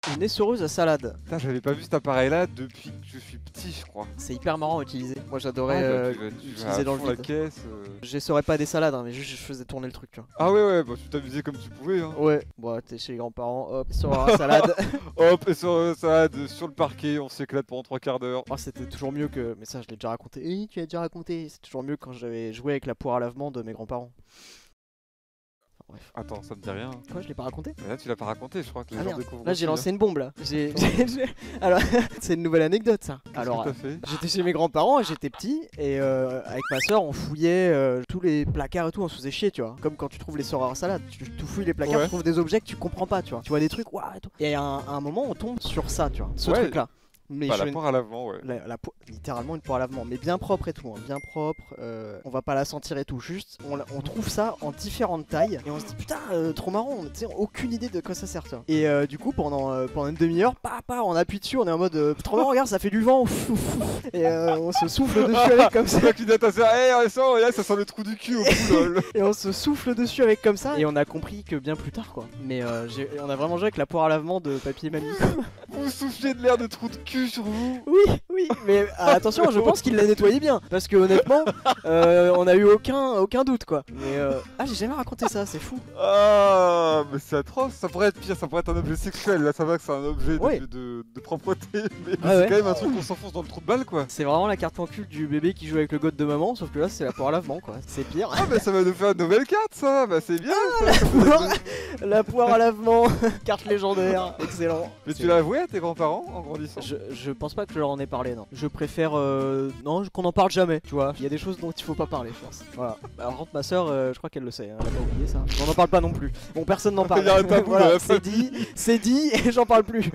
Une essoreuse à salade. Putain, j'avais pas vu cet appareil là depuis que je suis petit, je crois. C'est hyper marrant à utiliser. Moi j'adorais Tu vas l'utiliser à dans le fond la vide. caisse. J'essorais pas des salades, hein, mais juste je faisais tourner le truc, tu vois. Ah ouais, bah tu t'amusais comme tu pouvais. Hein. Ouais, bon, t'es chez les grands-parents, hop, essoreuse à salade. Hop, et sur salade sur le parquet, on s'éclate pendant 3/4 d'heure. Oh, c'était toujours mieux que. Mais ça, je l'ai déjà raconté. Oui, tu l'as déjà raconté. C'est toujours mieux quand j'avais joué avec la poire à lavement de mes grands-parents. Enfin, bref. Attends, ça me dit rien. Quoi, je l'ai pas raconté? Mais là, tu l'as pas raconté, je crois que les Ah gens merde. découvrent. Là, j'ai aussi, lancé une bombe là. Alors, c'est une nouvelle anecdote ça. Qu'est-ce Alors, que t'as fait j'étais chez mes grands-parents, j'étais petit et avec ma soeur on fouillait tous les placards et tout, on se faisait chier, tu vois. Comme quand tu trouves les soreurs en salade, tu fouilles les placards, Ouais. tu trouves des objets que tu comprends pas, tu vois. Tu vois des trucs, waouh et tout. Et à un moment on tombe sur ça, tu vois. Ce Ouais. truc là. Mais Bah, je la poire à l'avant, ouais. littéralement une poire à lavement, mais bien propre et tout, hein, bien propre, on va pas la sentir et tout, juste on trouve ça en différentes tailles et on se dit putain trop marrant, tu sais, aucune idée de quoi ça sert, tu vois. Et du coup pendant une demi-heure, on appuie dessus, on est en mode trop marrant, regarde ça fait du vent, et on se souffle dessus avec comme ça. C'est toi qui dis à ta soeur, hey, ça sent le trou du cul au bout, lol. Et on se souffle dessus avec comme ça et on a compris que bien plus tard quoi. Mais on a vraiment joué avec la poire à lavement de papy et mamie. Vous soufflez de l'air de trou de cul sur vous. Oui, mais attention, je pense qu'il l'a nettoyé bien. Parce que honnêtement, on a eu aucun doute quoi. Mais ah, j'ai jamais raconté ça, c'est fou. Ah, mais c'est atroce. Ça pourrait être pire, ça pourrait être un objet sexuel. Là, ça va que c'est un objet Ouais. de propreté. Mais Ah c'est ouais. quand même un truc qu'on s'enfonce dans le trou de balle, quoi. C'est vraiment la carte en cul du bébé qui joue avec le gosse de maman, sauf que là c'est la poire à lavement quoi. C'est pire. Ah, bah ça va nous faire une nouvelle carte, ça. Bah c'est bien. La poire à lavement, carte légendaire, excellent. Mais tu l'as avoué à tes grands-parents en grandissant? Je pense pas que je leur en ai parlé, non. Je préfère non, qu'on en parle jamais, tu vois. Il y a des choses dont il faut pas parler, je pense. Voilà. Par contre, ma soeur, je crois qu'elle le sait, hein, elle a pas oublié ça. On en parle pas non plus. Bon, personne n'en parle. Il y a un tabou dans la c'est dit et j'en parle plus.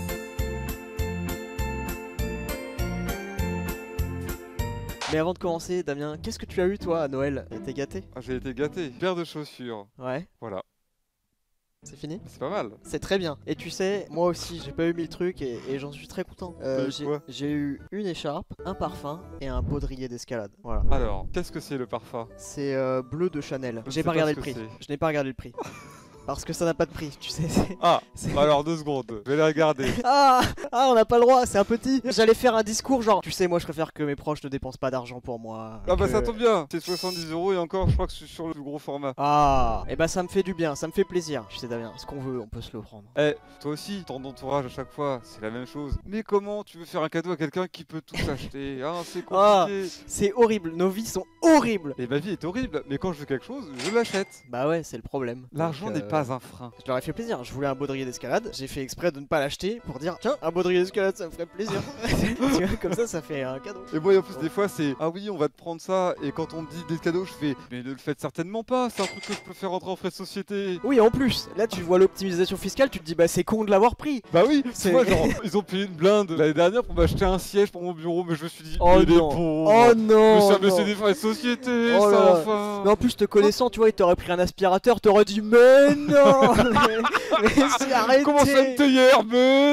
Mais avant de commencer, Damien, qu'est-ce que tu as eu toi à Noël? T'es gâté? Ah, j'ai été gâté. Paire de chaussures. Ouais. Voilà. C'est fini? C'est pas mal. C'est très bien. Et tu sais, moi aussi, j'ai pas eu 1000 trucs et j'en suis très content. T'as eu quoi? J'ai eu une écharpe, un parfum et un baudrier d'escalade. Voilà. Alors, qu'est-ce que c'est le parfum? C'est bleu de Chanel. Je J'ai sais pas pas regardé ce le que prix. c'est. Je n'ai pas regardé le prix. Parce que ça n'a pas de prix, tu sais. Ah, c'est- bah alors 2 secondes. Je vais les regarder. Ah, on n'a pas le droit, c'est un petit. J'allais faire un discours genre, tu sais, moi je préfère que mes proches ne dépensent pas d'argent pour moi. Ah, bah que- ça tombe bien. C'est 70 € et encore, je crois que c'est sur le plus gros format. Ah, et bah ça me fait du bien, ça me fait plaisir. Tu sais, Damien, ce qu'on veut, on peut se le prendre. Eh, toi aussi, ton entourage à chaque fois, c'est la même chose. Mais comment tu veux faire un cadeau à quelqu'un qui peut tout s'acheter? Hein, c'est Ah. compliqué. C'est horrible, nos vies sont horribles. Et ma vie est horrible, mais quand je veux quelque chose, je l'achète. Bah ouais, c'est le problème. L'argent Donc, n'est pas un frein. Je leur ai fait plaisir, je voulais un baudrier d'escalade, j'ai fait exprès de ne pas l'acheter pour dire tiens, un baudrier d'escalade ça me ferait plaisir. Tu vois, comme ça fait un cadeau. Et moi en plus des fois c'est ah oui on va te prendre ça et quand on me dit des cadeaux je fais mais ne le faites certainement pas, c'est un truc que je peux faire rentrer en frais de société. Oui, en plus, là tu vois l'optimisation fiscale, tu te dis bah c'est con de l'avoir pris. Bah oui, C'est- tu vois genre ils ont payé une blinde l'année dernière pour m'acheter un siège pour mon bureau mais je me suis dit Oh mais les non. pauvres, Oh mais non, ça me non. c'est des frais de société Oh ça là là. enfin. Mais en plus, te connaissant, tu vois, il t'aurait pris un aspirateur, t'aurais dit mais non. mais c'est arrêté. Comment ça me hier mais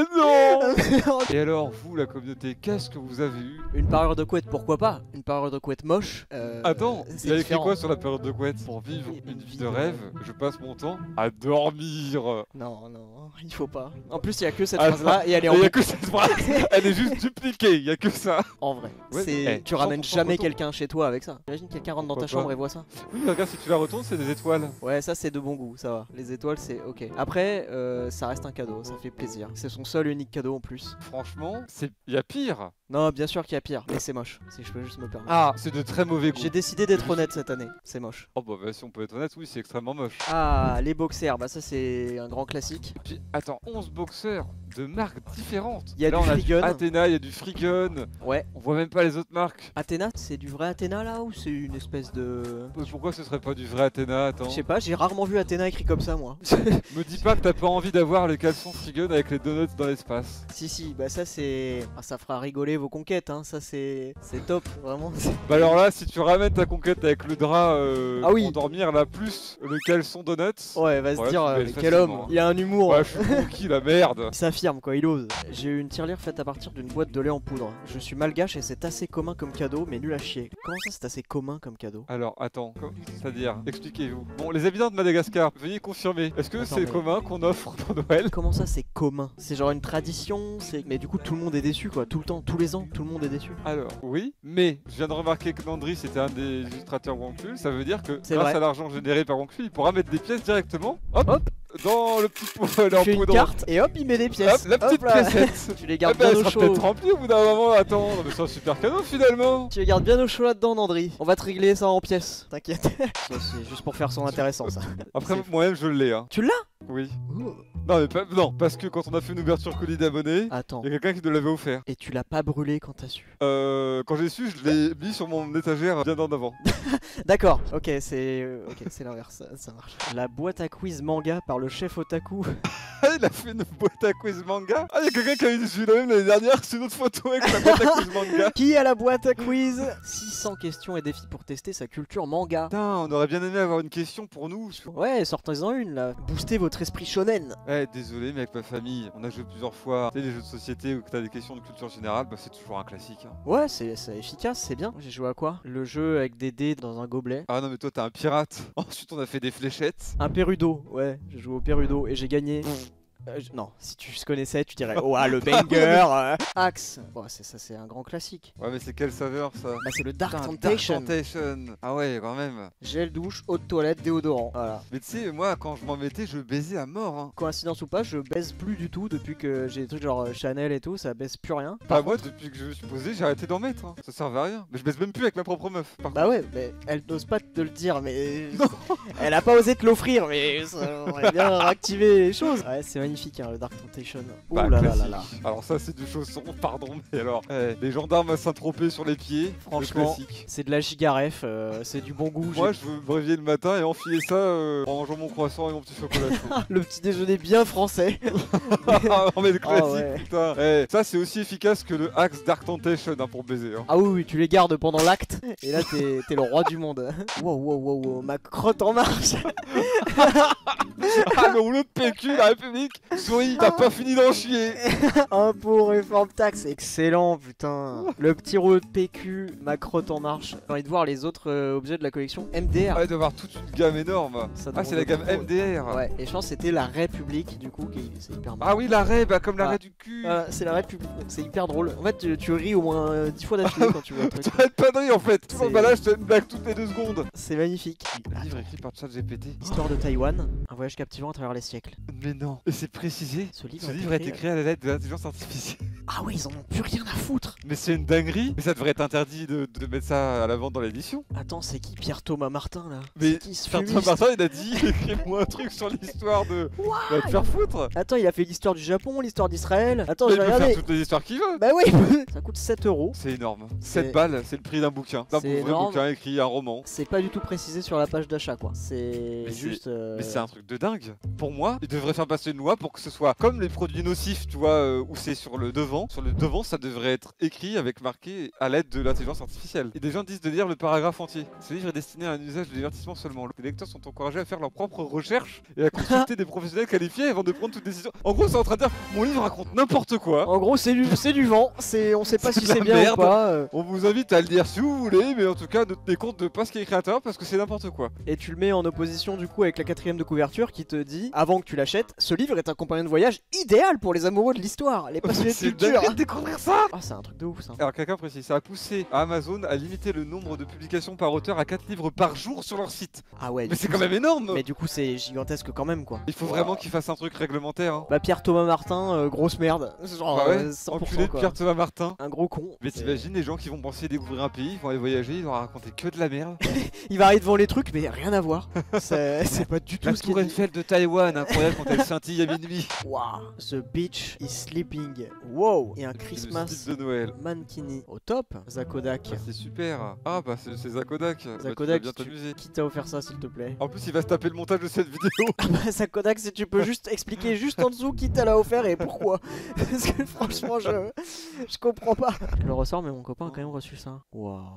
non. Et alors vous la communauté, qu'est-ce que vous avez eu? Une parure de couette, pourquoi pas? Une parure de couette moche. Attends, c'est il a écrit différent. quoi sur la période de couette? Pour vivre une vie de rêve, je passe mon temps à dormir. Non, non, il faut pas. En plus, il y a que cette Ah, phrase-là et elle est en Il y a que cette phrase, elle est juste dupliquée, il y a que ça. En vrai, Ouais, c'est tu ramènes 100% jamais retour. quelqu'un chez toi avec ça. Imagine quelqu'un rentre dans ta Pourquoi chambre pas. et voit ça. Oui, mais regarde, si tu la retournes, c'est des étoiles. Ouais, ça c'est de bon goût, ça va. Les étoiles, c'est ok. Après, ça reste un cadeau, ça fait plaisir. C'est son seul unique cadeau en plus. Franchement, il y a pire. Non, bien sûr qu'il y a pire, mais c'est moche. Si je peux juste me permettre. Ah, c'est de très mauvais goût. J'ai décidé d'être honnête cette année. C'est moche. Oh bah, si on peut être honnête, oui, c'est extrêmement moche. Ah, les boxers, bah ça c'est un grand classique. Puis attends, 11 boxeurs de marques différentes. Il y a Là, du on a Freegun. Athéna, il y a du Freegun. Ouais. On voit même pas les autres marques. Athéna, c'est du vrai Athéna là ou c'est une espèce de. Pourquoi ce serait pas du vrai Athéna? Attends. Je sais pas, j'ai rarement vu Athéna écrit comme ça moi. Me dis pas que t'as pas envie d'avoir les caleçons Freegun avec les donuts dans l'espace. Si, bah ça c'est. Ah, ça fera rigoler vos conquêtes, hein. Ça c'est top, vraiment. Bah alors là, si tu ramènes ta conquête avec le drap Ah oui. pour dormir là, plus le caleçon donuts. Ouais, va se Ouais, dire, tu mais baisses quel homme, facilement, hein. il a un humour. Ouais, je suis conquis la merde. Sa fille affirme quoi, il ose. J'ai eu une tirelire faite à partir d'une boîte de lait en poudre. Je suis malgache et c'est assez commun comme cadeau, mais nul à chier. Comment ça c'est assez commun comme cadeau? Alors, attends, c'est-à-dire, expliquez-vous. Bon, les habitants de Madagascar, veuillez confirmer. Est-ce que Attends, c'est mais- commun qu'on offre pour Noël? Comment ça c'est commun? C'est genre une tradition, mais du coup tout le monde est déçu quoi, tout le temps, tous les ans, tout le monde est déçu. Alors, oui, mais je viens de remarquer que Landry c'était un des illustrateurs Wonkul, ça veut dire que C'est grâce vrai. à l'argent généré par Wonkul, il pourra mettre des pièces directement, hop, Hop. dans le petit pot Tu en fais une poudre. carte et hop il met des Hop, pièces. la petite Hop là. piécette. Tu les Ah gardes bah, bien elle au sera chaud. peut-être remplie au bout d'un moment, attends, non, mais c'est un super cadeau finalement. Tu les gardes bien au chaud là-dedans, Nandry. On va te régler ça en pièces, t'inquiète. Ça, c'est juste pour faire son intéressant, ça. Après, C'est- moi-même je l'ai, hein. Tu l'as? Oui. Non, mais non, parce que quand on a fait une ouverture colis d'abonnés, Attends. il y a quelqu'un qui nous l'avait offert. Et tu l'as pas brûlé quand t'as su? Quand j'ai su, je l'ai mis sur mon étagère bien en avant. D'accord, ok, c'est l'inverse, ça marche. La boîte à quiz manga par le chef otaku. Ah, il a fait une boîte à quiz manga. Ah, il y a quelqu'un qui a vu la même l'année dernière, c'est une autre photo avec la boîte à quiz manga. Qui a la boîte à quiz? 600 questions et défis pour tester sa culture manga. Putain, on aurait bien aimé avoir une question pour nous. Ouais, sortez-en une là. Boostez votre esprit shonen. Eh, désolé, mais avec ma famille, on a joué plusieurs fois. Tu sais, les jeux de société où t'as des questions de culture générale, bah c'est toujours un classique. Hein. Ouais, c'est efficace, c'est bien. J'ai joué à quoi? Le jeu avec des dés dans un gobelet. Ah non, mais toi, t'es un pirate. Ensuite, on a fait des fléchettes. Un Perudo, ouais, j'ai joué au Perudo et j'ai gagné. Non, si tu connaissais, tu dirais oh ah, le banger. Axe. Bon, ça c'est un grand classique. Ouais, mais c'est quelle saveur ça? Bah c'est le Dark Putain, Temptation. Dark Temptation. Ah ouais, quand même. Gel douche, eau de toilette, déodorant. Voilà. Mais tu sais, moi, quand je m'en mettais, je baisais à mort. Hein. Coïncidence ou pas, je baise plus du tout depuis que j'ai des trucs genre Chanel et tout, ça baise plus rien. Bah, moi, depuis que je me suis posé, j'ai arrêté d'en mettre. Hein. Ça servait à rien. Mais je baise même plus avec ma propre meuf. Par Bah ouais, mais elle n'ose pas te le dire, mais elle a pas osé te l'offrir, mais ça aurait bien réactivé les choses. Ouais, c'est magnifique hein, le Dark Temptation. Ouh Bah, là là là classique. là. Alors ça c'est du chausson, pardon, mais alors les gendarmes à Saint-Tropez sur les pieds, Franchement, le classique. c'est de la gigaref, c'est du bon goût. Moi je veux me réveiller le matin et enfiler ça en mangeant mon croissant et mon petit chocolat chaud. Le petit déjeuner bien français. Ah mais le classique, ouais. putain. Ça c'est aussi efficace que le Axe Dark Temptation hein, pour baiser. Hein. Ah oui, oui, tu les gardes pendant l'acte, et là t'es le roi du monde. Wow, wow, wow, wow, ma crotte en marche. Ah le rouleau de PQ, la République, souris, t'as pas fini d'en chier. Impôt, réforme, taxe, excellent, putain. Le petit rouleau de PQ, ma crotte en marche. J'ai envie de voir les autres objets de la collection MDR. Ouais, d'avoir toute une gamme énorme. Ça Ah c'est la demande gamme trop. MDR. Ouais, et je pense que c'était la République, du coup, c'est hyper marrant. Ah oui l'arrêt, bah comme l'arrêt Ah. du cul. Voilà, c'est la République, donc c'est hyper drôle. En fait, tu ris au moins 10 fois d'affilée quand tu vois le truc. T'arrêtes pas de rire en fait. Tout C'est- l'emballage c'est une blague toutes les 2 secondes. C'est magnifique. Un livre écrit par ChatGPT. Histoire de Taïwan, un voyage captivant à travers les siècles. Mais non. Et c'est précisé. Ce livre, Ce a été livre a été créé- créé à la lettre de l'intelligence artificielle. Ah ouais, ils en ont plus rien à foutre. Mais c'est une dinguerie. Mais ça devrait être interdit de mettre ça à la vente dans l'édition. Attends, c'est qui Pierre-Thomas Martin là? Mais C'est qui ce Pierre fumiste Martin il a dit écris-moi un truc sur l'histoire de. Va te faire foutre. Attends, il a fait l'histoire du Japon, l'histoire d'Israël. Attends, Mais je il vais peut faire regarder. toutes les histoires qu'il veut. Bah oui, ça coûte 7 €. C'est énorme. C'est- 7 balles, c'est le prix d'un bouquin. D'un C'est vrai énorme. bouquin écrit un roman. C'est pas du tout précisé sur la page d'achat quoi. C'est Mais c'est- juste. Mais c'est un truc de dingue. Pour moi, il devrait faire passer une loi pour que ce soit comme les produits nocifs, tu vois, où c'est sur le devant. Sur le devant, ça devrait être écrit avec marqué à l'aide de l'intelligence artificielle. Et des gens disent de lire le paragraphe entier. Ce livre est destiné à un usage de divertissement seulement. Les lecteurs sont encouragés à faire leurs propres recherches et à consulter des professionnels qualifiés avant de prendre toute décision. En gros, c'est en train de dire mon livre raconte n'importe quoi. En gros, c'est du vent. On sait pas C'est si de la c'est bien merde. ou pas. On vous invite à le lire si vous voulez, mais en tout cas, ne tenez compte de pas ce qui est écrit à l'intérieur parce que c'est n'importe quoi. Et tu le mets en opposition du coup avec la 4ème de couverture qui te dit, avant que tu l'achètes, ce livre est un compagnon de voyage idéal pour les amoureux de l'histoire, les passionnés de C'est culture. dingue de découvrir ça. Ah, c'est un truc de ouf ça. Alors quelqu'un précise, ça a poussé à Amazon à limiter le nombre de publications par auteur à 4 livres par jour sur leur site. Ah ouais. Mais du c'est coup, quand même énorme. Mais du coup, c'est gigantesque quand même quoi. Il faut vraiment qu'ils fassent un truc réglementaire. Hein. Bah Pierre-Thomas Martin, grosse merde. Genre Ah ouais, 100% enculé de quoi. Pierre-Thomas Martin. Un gros con. Mais t'imagines les gens qui vont penser découvrir un pays, ils vont aller voyager, ils vont raconter que de la merde. Il va arriver devant les trucs, mais rien à voir. C'est pas du tout La ce qu'il tour dit. Eiffel de Taïwan, incroyable quand elle scintille à minuit. Wow. The beach is sleeping. Wow. Et un Le Christmas style de Noël. mankini. Au top. Zakodak. Bah, c'est super. Ah bah c'est Zakodak. Bah, tu vas Zakodak, bien t'amuser. qui t'a offert ça s'il te plaît? En plus il va se taper le montage de cette vidéo. Ah bah Zakodak, si tu peux juste expliquer juste en dessous qui t'a l'a offert et pourquoi. Parce que franchement, je comprends pas. Je le ressors, mais mon copain a quand même reçu ça. Waouh. Oh la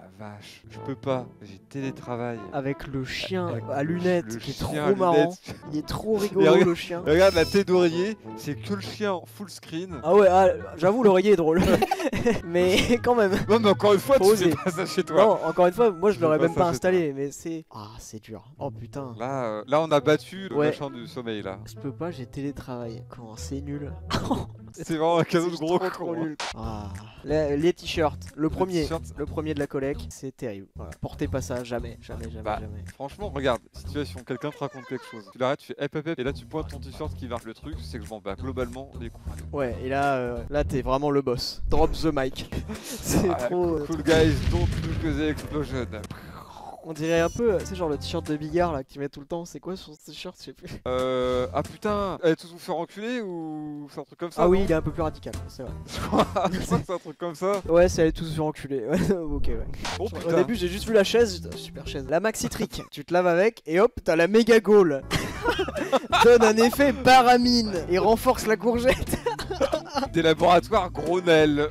la vache. Je peux pas. J'ai télétravail. Avec le chien Avec à lunettes le qui est chien trop à marrant. lunettes. Il est trop Et rigolo regarde- le chien. Regarde la tête d'oreiller, c'est que le chien en full screen. Ah ouais, j'avoue l'oreiller est drôle. Mais quand même. Non mais encore une fois, Faut tu oser. fais pas ça chez toi. Non, encore une fois, moi je Je l'aurais fais même pas pas ça chez installé, mais c'est... Ah, c'est dur. Oh putain. Là, on a battu le Ouais. machin du sommeil là. Je peux pas, j'ai télétravail. Comment c'est nul. C'est vraiment un cadeau de C'est gros trop con. nul. Ah. Les t-shirts, le premier. t-shirts. Le premier de la collecte, c'est terrible. Voilà. Portez pas ça, jamais, jamais, jamais, Bah. jamais. Franchement, regarde, situation, quelqu'un te raconte quelque chose. Tu l'arrêtes, tu fais hep hep hep, et là tu pointes ton t-shirt qui marque le truc, c'est que je m'en bats globalement les couilles. Ouais, et là t'es vraiment le boss. Drop the mic. C'est Ah, trop... Cool guys, don't look at the explosion. On dirait un peu, c'est genre le t-shirt de Bigard là que tu mets tout le temps. C'est quoi sur ce t-shirt? Je sais plus. Ah putain, allez tous vous faire enculer ou c'est un truc comme ça? Ah oui, non il est un peu plus radical, c'est vrai. Je crois que c'est un truc comme ça. Ouais, c'est aller tous se faire enculer. Ouais, ok, ouais. Oh Au putain. début, j'ai juste vu la chaise, j'étais, super chaise. La maxi trick, tu te laves avec et hop, t'as la méga gaule. Donne un effet baramine et renforce la courgette. Des laboratoires Gronel.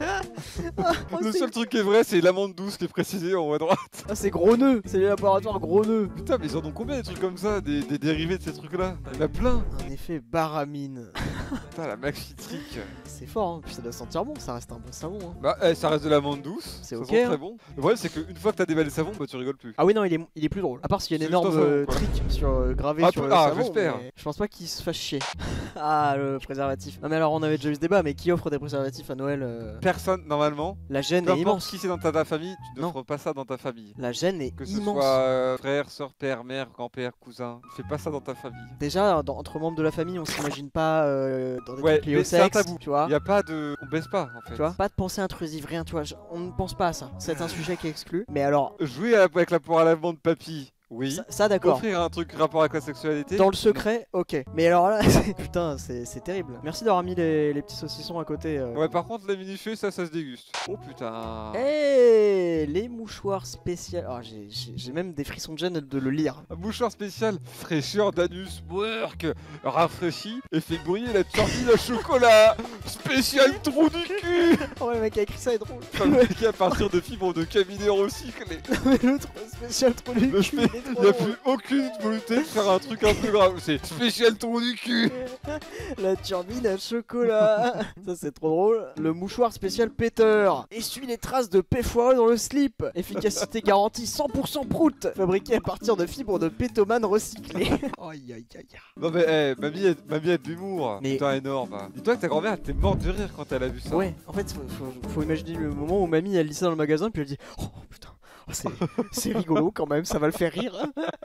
Oh, Le c'est- seul truc qui est vrai, c'est l'amande douce qui est précisé en haut à droite. Ah, c'est gros nœud, c'est les laboratoires gros nœud. Putain, mais ils en ont combien des trucs comme ça, des dérivés de ces trucs-là? Il y en a plein. Un effet baramine. Putain, la maxi trick. C'est fort, hein. Puis ça doit sentir bon, ça reste un bon savon. Hein. Bah, ça reste de l'amande douce. C'est ça ok, sent hein. très bon. Le problème, c'est qu'une fois que t'as déballé le savon, bah tu rigoles plus. Ah oui, non, il est plus drôle. À part s'il y a une C'est juste énorme un savon, quoi. trick gravé Ah, sur le ah, savon. j'espère. Mais je pense pas qu'il se fasse chier. Ah, le préservatif. Non, mais alors, on avait déjà eu ce débat, mais qui offre des préservatifs à Noël Personne, normalement. La gêne Peu est importe immense. qui c'est dans ta famille, tu Non. n'offres pas ça dans ta famille. La gêne est Que ce immense. soit frère, soeur, père, mère, grand-père, cousin, fais pas ça dans ta famille. Déjà, entre membres de la famille, on s'imagine pas dans des Ouais, trucs liés au mais c'est un sexe, tabou. tu vois. Y a pas de. On baisse pas en fait. Tu vois, pas de pensée intrusive, rien, tu vois. On ne pense pas à ça. C'est un sujet qui est exclu. Mais alors, Jouer avec la poire à lavement de papy, oui. ça d'accord. Offrir un truc rapport avec la sexualité. Dans le secret, ok. Mais alors là, putain, c'est terrible. Merci d'avoir mis les petits saucissons à côté. Ouais, par contre, les mini-feux, ça se déguste. Oh putain. Eh, les mouchoirs spéciaux. Oh, j'ai même des frissons de gêne de le lire. Un mouchoir spécial, fraîcheur d'anus work, rafraîchi et fait briller la turbine à chocolat. Spécial trou du cul. Oh, le mec a écrit ça est drôle. Fabriqué à partir de fibres de cabinet recyclés. Mais l'autre spécial trop du Le cul, il est Il trop n'y a drôle. plus aucune volonté de faire un truc un peu grave. C'est spécial trou du cul. La turbine à chocolat. Ça c'est trop drôle. Le mouchoir spécial péteur. Essuie les traces de péfoireux dans le slip. Efficacité garantie 100% prout. Fabriqué à partir de fibres de pétomane recyclées. Aïe aïe aïe. Non mais mamie a de l'humour. Mais- Putain énorme. Dis-toi que ta grand-mère était morte de rire quand elle a vu ça. Ouais, en fait faut imaginer le moment où mamie elle lit ça dans le magasin puis elle dit oh putain. Oh, c'est rigolo quand même, ça va le faire rire.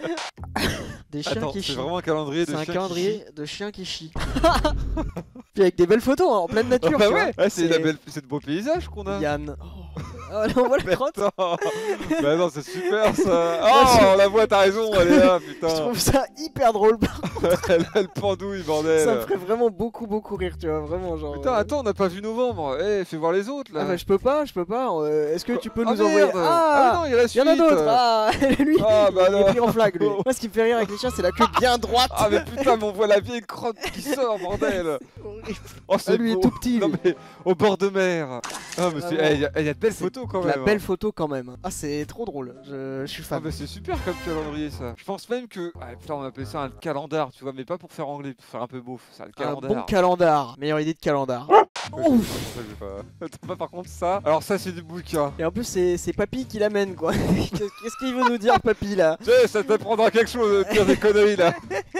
Des chiens Attends, qui c'est chient. vraiment un calendrier de C'est un chiens qui calendrier de chiens qui chient. Puis avec des belles photos hein, en pleine chient. nature. Ah bah tu vois. ouais, ah, c'est de beaux paysages qu'on a. Yann. Oh. Ah, là, on voit la crotte. Attends. Bah non, c'est super ça. Oh, la voix, t'as raison, elle est là, Je putain. trouve ça hyper drôle. Elle a le pendouille, bordel. Ça me ferait vraiment beaucoup rire, tu vois, vraiment genre. Putain, attends, on n'a pas vu novembre. Eh, fais voir les autres là. Ah bah je peux pas. Est-ce que tu peux Ah, nous envoyer merde. Ah, non, il y a la il y suite. en a d'autres. Ah, lui, Ah, bah il est alors. pris en flag lui. Moi, ce qui me fait rire avec les chiens, c'est la queue bien droite. Ah mais putain, mais on voit la vieille crotte qui sort, bordel. Horrible. Oh, Ah, c'est lui beau. est tout petit. Non lui. mais au bord de mer. Ah mais Vraiment. il y a de belles C'est photos quand La même. belle photo quand même. Ah c'est trop drôle. Je suis Ah fan. bah c'est super comme calendrier ça. Je pense même que putain on appelle ça un calendar, tu vois, mais pas pour faire anglais, pour faire un peu beauf, c'est un Un calendar. bon calendar. Meilleure idée de calendar. Ouais, Ouf. ça, j'ai pas. Attends, pas par contre ça. Alors ça c'est du bouquin. Et en plus c'est Papy qui l'amène quoi. Qu'est-ce qu'il veut nous dire Papy là? Tu sais, ça t'apprendra quelque chose de dire des conneries là.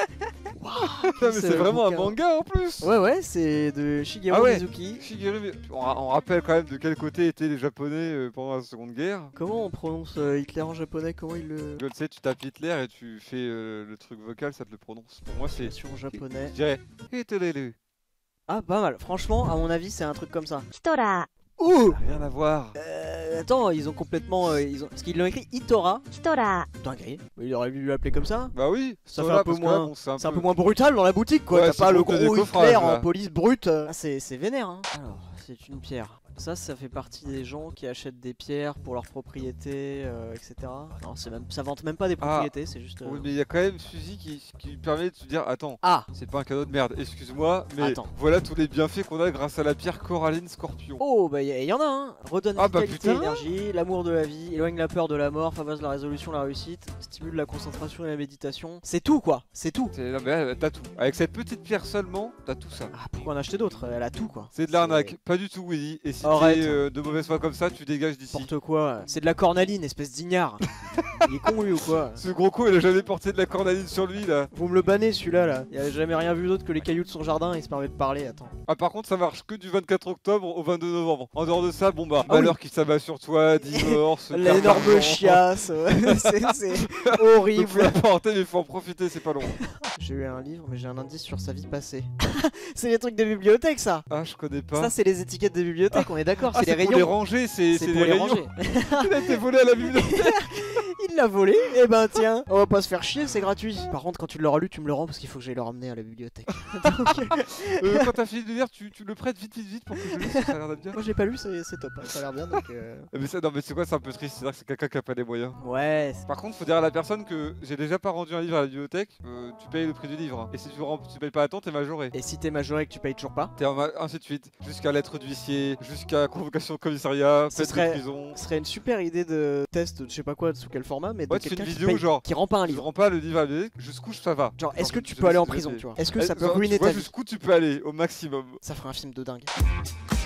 Non mais c'est c'est le vraiment un bouquin. manga en plus. Ouais c'est de Shigeru Ah ouais. Mizuki. Shigeru, on rappelle quand même de quel côté étaient les Japonais pendant la Seconde Guerre. Comment on prononce Hitler en japonais? Comment il le... Je le sais, tu tapes Hitler et tu fais le truc vocal, ça te le prononce. Pour moi c'est... Sur japonais. Je dirais Hitler. Ah pas mal. Franchement à mon avis c'est un truc comme ça. ヒトラ Ouh. Rien à voir. Attends ils ont complètement... Parce qu'ils l'ont écrit Itora. ー、ヒトラ Dinguerie. Il aurait dû l'appeler comme ça. Bah oui, Ça voilà, fait un peu parce que là, moins- bon, c'est C'est un peu moins brutal dans la boutique quoi. Ouais, T'as c'est pas le pour gros des Hitler coffrages, en là. police brute. Ah, c'est vénère hein. Alors c'est une pierre. Ça fait partie des gens qui achètent des pierres pour leur propriété, etc. Non, ça vante même pas des propriétés, c'est juste. Oui, mais il y a quand même Suzy qui permet de se dire attends, Ah, c'est pas un cadeau de merde, excuse-moi, mais Attends. voilà tous les bienfaits qu'on a grâce à la pierre coralline scorpion. oh, bah y en a un. Redonne Ah, bah, vitalité, putain. énergie, l'amour de la vie, éloigne la peur de la mort, favorise la résolution, la réussite, stimule la concentration et la méditation. C'est tout quoi, c'est tout. Non, mais là, t'as tout. Avec cette petite pierre seulement, t'as tout ça. Ah, pourquoi en acheter d'autres? Elle a tout quoi. C'est de l'arnaque, pas du tout Willy. Et si Arrête. t'es de mauvaise foi comme ça, tu dégages d'ici. N'importe quoi. C'est de la cornaline, espèce d'ignare. Il est con lui ou quoi? Ce gros con, il a jamais porté de la cornaline sur lui là. Vous me le bannez celui-là là. Il a jamais rien vu d'autre que les cailloux de son jardin et il se permet de parler, attends. Ah, par contre, ça marche que du 24 octobre au 22 novembre. En dehors de ça, bon bah, Ah oui. malheur qui s'abat sur toi, divorce, L'énorme chiasse, c'est horrible. Faut la porter, mais faut en profiter, c'est pas long. J'ai eu un livre, mais j'ai un indice sur sa vie passée. C'est les trucs des bibliothèques ça. Ah, je connais pas. Ça c'est les étiquettes des bibliothèques, on est d'accord, Ah, c'est les pour les rayons. ranger, c'est C'est les pour les rayons. ranger. Il a été volé à la bibliothèque. Il l'a volé, et ben tiens, on va pas se faire chier, c'est gratuit. Par contre, quand tu l'auras lu, tu me le rends parce qu'il faut que j'aille le ramener à la bibliothèque. Donc, Quand t'as fini de lire, tu le prêtes vite pour que je le lise, ça a l'air d'être bien. moi j'ai pas lu, c'est top, hein, ça a l'air bien donc. Mais ça, non, mais c'est quoi, c'est un peu triste, c'est-à-dire que c'est quelqu'un qui a pas les moyens. Ouais, Par contre, faut dire à la personne que j'ai déjà pas rendu un livre à la bibliothèque, tu payes le prix du livre. Hein. Et si tu payes pas à temps, t'es majoré. et si t'es majoré et que tu payes toujours pas, Ainsi de suite, jusqu'à lettre d'huissier, jusqu'à convocation au commissariat, Ce peine serait- de prison. ce serait une super idée de test, je sais pas quoi, sous quel format, mais de Ouais, tu fais quelqu'un une qui vidéo paye, genre, qui rend pas un Je livre. rends pas le livre à la bibliothèque, jusqu'où ça va. Genre, est-ce que tu je peux aller en sais, prison, je tu vois? sais. Est-ce que ça peut Genre, ruiner tu vois ta vie? jusqu'où tu peux aller, au maximum. Ça ferait un film de dingue.